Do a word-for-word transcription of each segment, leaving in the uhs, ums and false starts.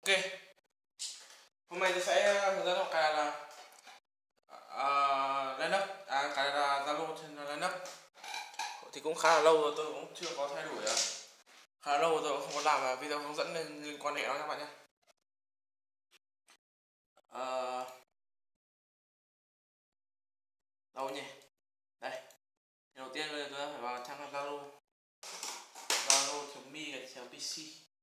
Ok, hôm nay tôi sẽ hướng dẫn học cài là uh, Linux, à cài là Zalo trên Linux. Thì cũng khá là lâu rồi tôi cũng chưa có thay đổi, khá là lâu rồi tôi cũng không có làm video hướng dẫn liên, liên quan đến nó các bạn nhé. Uh, đâu nhỉ? Đây. Đầu tiên bây giờ chúng ta phải vào trang Zalo, zalo.me gạch chéo pc.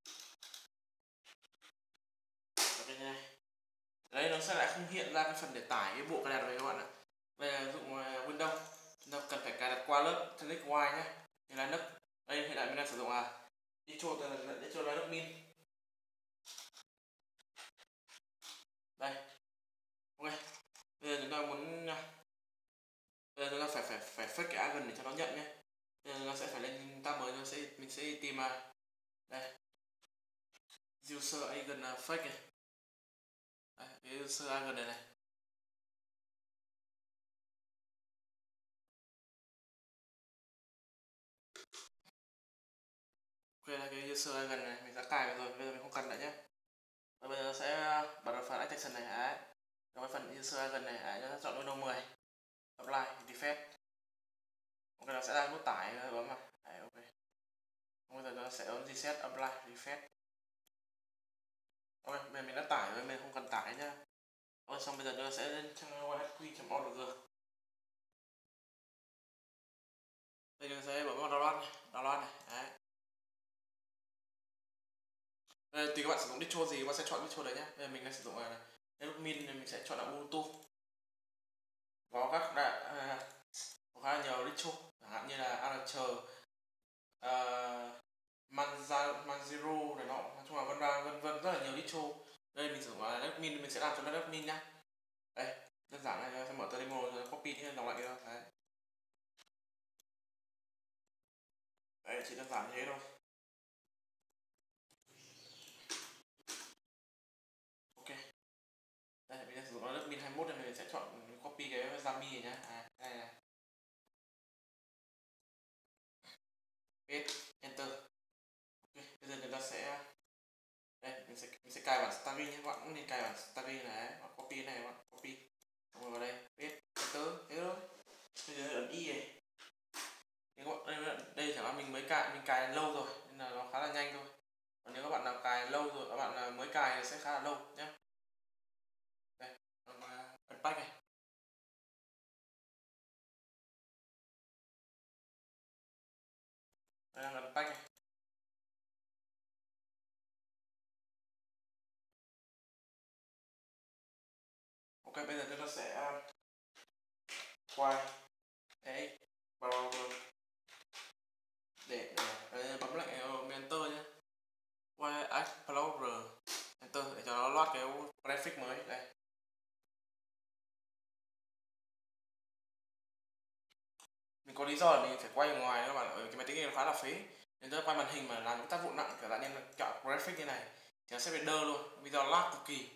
Đây này. Đấy, nó sẽ lại không hiện ra cái phần để tải cái bộ cài đặt này các bạn ạ. Bây giờ dụng Windows, chúng ta cần phải cài đặt qua lớp Linux Y nhé. Như là Linux. Đây hiện tại mình đang sử dụng là distro distro Linux Mint. Đây. Ok. Bây giờ chúng ta muốn bây giờ chúng ta phải phải phải fake cái agent để cho nó nhận nhé. Bây giờ nó sẽ phải lên tab mới, nó sẽ mình sẽ tìm mà đây user agent fake này. Đây, cái user agent này này. Ok, là cái user agent này mình đã cài rồi, bây giờ mình không cần nữa nhé. Và bây giờ sẽ bật vào phần extension này ấy. Trong cái phần user agent này ấy, chúng ta chọn Windows mười, apply, defect. Ok, nó sẽ ra nút tải, bấm vào. Đấy, ok. Bây giờ nó sẽ ấn reset, apply, refresh. Ok, bây giờ mình đã tải rồi, mình không cần tải nhá. Ok, xong bây giờ nó sẽ lên trang ysq.org. Bây giờ sẽ bấm vào download này, download này. Đấy. Đây, tùy các bạn sử dụng distro gì, các bạn sẽ chọn distro đấy nhé. Bây giờ mình đang sử dụng là Linux Mint nên mình sẽ chọn là Ubuntu. Có các đại, à, có khá là nhiều distro, chẳng hạn như là Archer, uh, Manjaro này nọ, nói chung là vân vân vân rất là nhiều distro. Đây mình sử dụng là Linux Mint, mình sẽ làm cho Linux Mint nhá. Đây, đơn giản này, sẽ mở tờ demo rồi copy những dòng lại kia. Đấy. Đấy, chỉ đơn giản như thế thôi. Ok. Đây, mình sẽ sử dụng Linux Mint hai mươi mốt nên mình sẽ chọn copy cái Zami này nhá. À, đây này. Paste, enter. Ok, bây giờ chúng ta sẽ đây, mình sẽ mình sẽ cài bản Starry nhé, các bạn cũng nên cài bản Starry này, bạn copy này, bạn copy. Xong rồi vào đây, paste, enter, thế thôi. Bây giờ ấn Y này. Nếu các bạn, đây, đây chẳng hạn mình mới cài, mình cài lâu rồi nên là nó khá là nhanh thôi. Còn nếu các bạn nào cài lâu rồi, các bạn mới cài thì sẽ khá là lâu nhé. Đây, unpack này. Đây là unpack này. Ok, bây giờ chúng ta sẽ quay đấy vào để đấy, bấm lại enter nhé. Quay Explorer enter để cho nó load cái graphic mới đây. Mình có lý do là mình phải quay ở ngoài các bạn, ở cái máy tính này nó khá là phế nên tôi quay màn hình mà làm những tác vụ nặng kiểu dạng như là chọn graphic như này thì nó sẽ bị đơ luôn, video lag cực kỳ.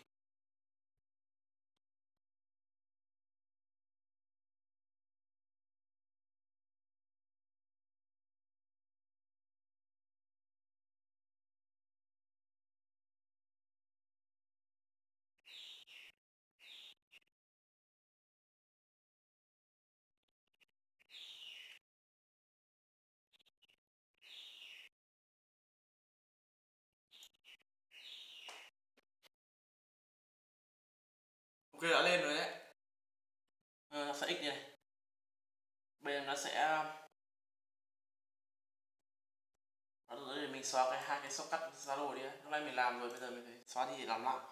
Ok, đã lên rồi đấy. Ờ, nó sẽ x như này. Bây giờ nó sẽ nó rồi mình xóa cái hai cái shortcut Zalo đi đấy. Hôm nay mình làm rồi, bây giờ mình phải xóa đi để làm lại.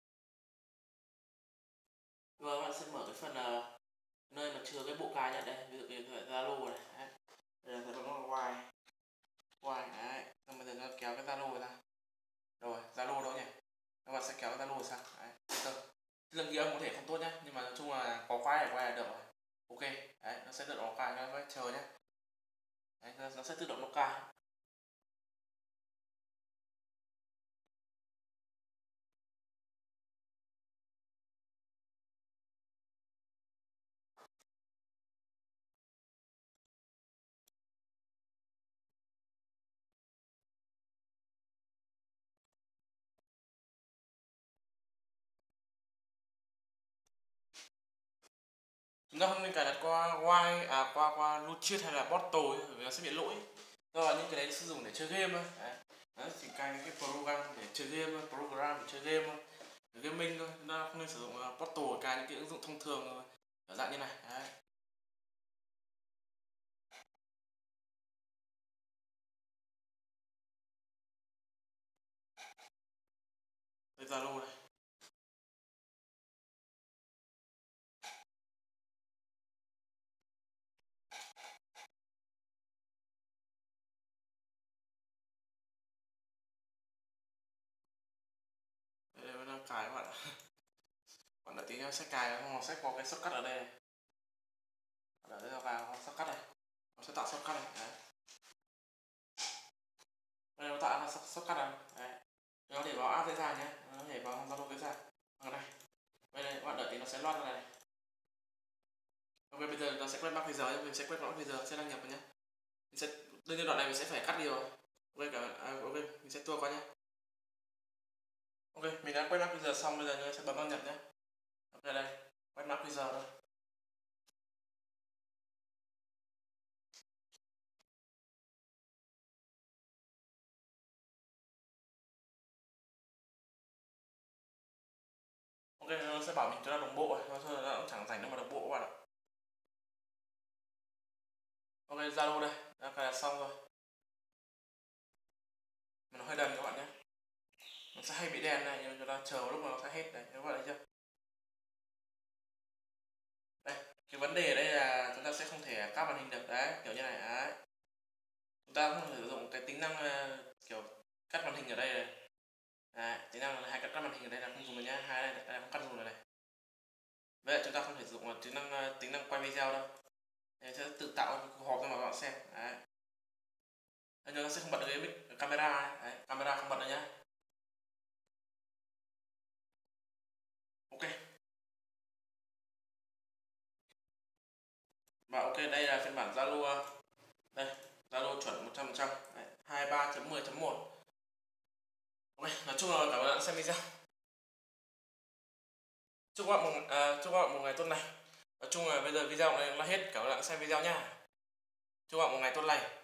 Rồi các bạn sẽ mở cái phần uh, nơi mà chứa cái bộ cài nhận đây, ví dụ như cái Zalo này. Đấy. Đây là nó là Y. Y đấy. Xong bây giờ nó kéo cái Zalo ra. Rồi, Zalo đâu nhỉ? Các bạn sẽ kéo cái Zalo sang. Đấy. Enter. Lượng ghi âm có thể không tốt nhé, nhưng mà nói chung là có file để quay là được rồi. Ok, đấy, nó sẽ tự động cài, các bạn chờ nhé. Đấy, nó sẽ tự động nó cài. Chúng ta không nên cài đặt qua Wine à qua qua Lucid hay là Portal vì nó sẽ bị lỗi. Do những cái đấy sử dụng để chơi game thôi. Đấy. Đấy, chỉ cài những cái program để chơi game thôi, program để chơi game thôi, để gaming thôi. Chúng ta không nên sử dụng uh, Portal, cài những cái ứng dụng thông thường thôi, ở dạng như này. Đấy. Đây Zalo này. Đây là cài các bạn ạ. Bạn đã tí nữa sẽ cài không, nó sẽ có cái shortcut ở đây này. Ở đây là vào shortcut này. Nó sẽ tạo shortcut này. Đấy. Đây nó tạo ra shortcut này. Đấy. Nó để vào app dễ dàng nhé. Nó để vào Zalo dễ dàng. Ở đây. Đây này, bạn đợi tí nó sẽ load ra này. Ok, bây giờ nó sẽ quét mã giờ nhé, mình sẽ quét mã giờ sẽ đăng nhập nhé. Mình sẽ đương nhiên đoạn này mình sẽ phải cắt đi rồi. Ok cả à, ok, mình sẽ tua qua nhé. Ok, mình đã quét mã giờ xong, bây giờ mình sẽ bấm đăng nhập nhé. Ok đây, quét mã giờ đây. Ok, nó sẽ bảo mình chúng ta đồng bộ, nó cũng chẳng dành đâu mà đồng bộ các bạn ạ. Ok, Zalo đây, đã cài đặt xong rồi. Mà nó hơi đần các bạn nhé. Nó sẽ hay bị đèn này, nhưng chúng ta chờ lúc mà nó sẽ hết này, các bạn thấy chưa? Đây, cái vấn đề ở đây là chúng ta sẽ không thể cắt màn hình được đấy, kiểu như này đấy. Chúng ta không thể sử dụng cái tính năng uh, kiểu cắt màn hình ở đây này. Đấy, tính năng là hai cắt màn hình ở đây là không dùng được nhá, hai đây, đây là không cắt dùng được này. Vậy chúng ta không thể sử dụng tính năng tính năng quay video đâu. Để sẽ tự tạo cuộc họp cho mọi bạn xem. Đấy. Đây, nó sẽ không bật được cái mic camera này. Đấy, camera không bật được nhá. Ok. Và ok, đây là phiên bản Zalo đây, Zalo chuẩn một trăm phần trăm hai mươi ba chấm mười chấm một. Ok, nói chung là cảm ơn bạn xem video. Chúc các bạn một, à, chúc các bạn một ngày tốt lành. Nói chung là bây giờ video này là hết, cảm ơn bạn xem video nha. Chúc các bạn một ngày tốt lành.